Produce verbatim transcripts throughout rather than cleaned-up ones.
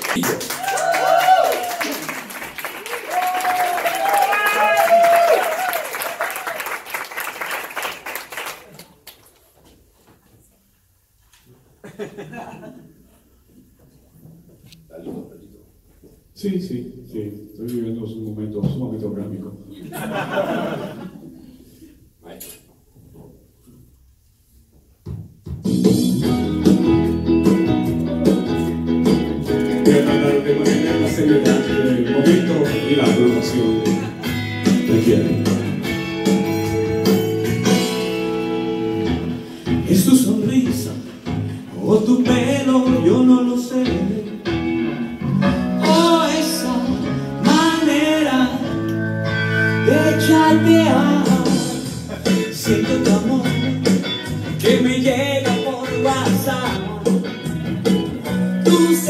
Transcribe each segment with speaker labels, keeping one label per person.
Speaker 1: Sí, sí, sí, estoy viviendo un momento sumamente orgánico. Voy a tratar de mantener la seriedad del momento y la agrupación requiere.
Speaker 2: Es tu sonrisa o tu pelo, yo no lo sé. Chatear, siento tu amor que me llega por WhatsApp. Tus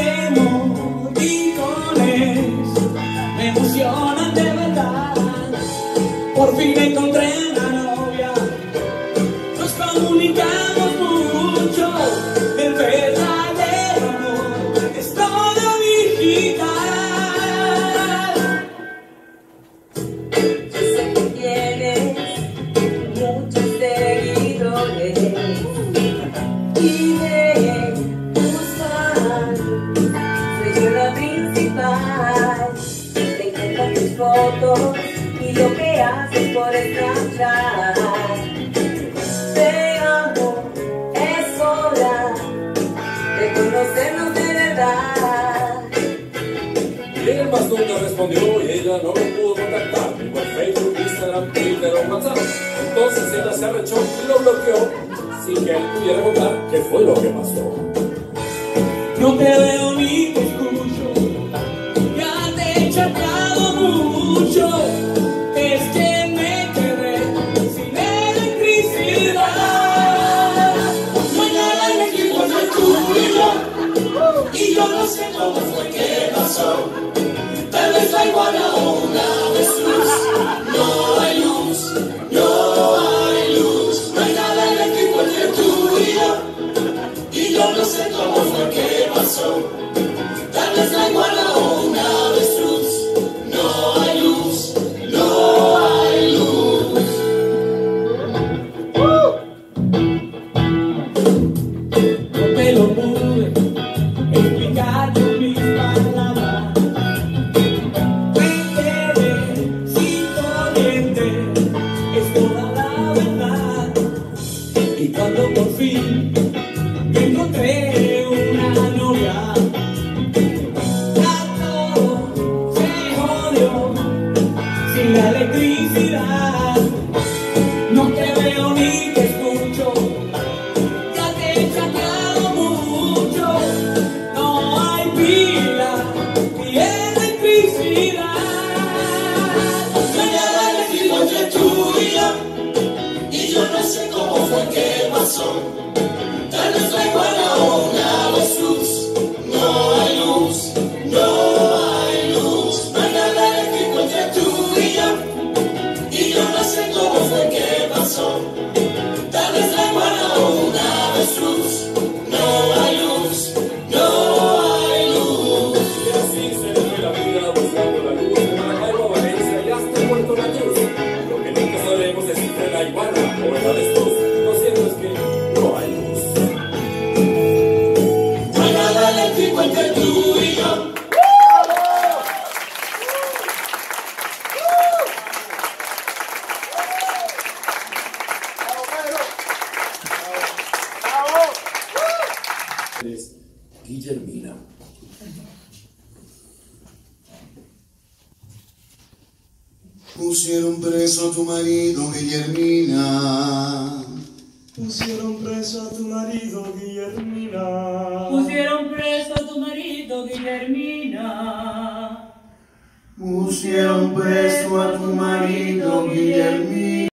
Speaker 2: emoticones me emocionan de verdad. Por fin encontré una novia, nos comunicamos mucho. El verdadero amor es todo digital.
Speaker 3: Fotos y lo que haces por Snapchat. Te amo, es hora de conocernos de verdad.
Speaker 4: Y él más nunca respondió y ella no lo pudo contactar ni por Facebook, Instagram, Twitter o WhatsApp. Entonces ella se arrechó y lo bloqueó sin que él pudiera contar qué fue lo que pasó.
Speaker 2: No te veo ni te escucho, ya te he chateado mucho. Es que me quedé sin electricidad. No hay nada eléctrico entre tú y yo, y yo no sé cómo fue que pasó. Tal vez la iguana o una avestruz. No hay luz, no hay luz. No hay nada eléctrico entre tú y yo, y yo no sé cómo fue que pasó. Tal vez la iguana o una avestruz. No hay luz, no hay luz. No me lo pude explicar con mis palabras. Me quedé sin corriente, es toda la verdad. Y cuando por fin me encontré una novia, sin la electricidad. No te veo ni te escucho, ya te he chateado mucho. No hay pila ni electricidad. No hay nada eléctrico entre tú y yo, y yo no sé cómo fue que pasó. Tal vez la iguana o una avestruz. No hay luz, no hay luz. No hay nada eléctrico entre tú y yo, y yo no sé cómo fue que pasó. Tal vez la iguana o una avestruz. No hay luz, no hay luz.
Speaker 4: Y así se le fue la vida buscando la luz de Maracaibo, Valencia y hasta Puerto La Cruz. Lo que nunca sabemos es si fue la iguana o el avestruz. Lo cierto es que no hay luz.
Speaker 2: No hay nada eléctrico entre tú y yo.
Speaker 4: Es Guillermina.
Speaker 5: Pusieron preso a tu marido, Guillermina.
Speaker 6: Pusieron preso a tu marido, Guillermina.
Speaker 7: Pusieron preso a tu marido, Guillermina.
Speaker 5: Pusieron preso a tu marido, Guillermina.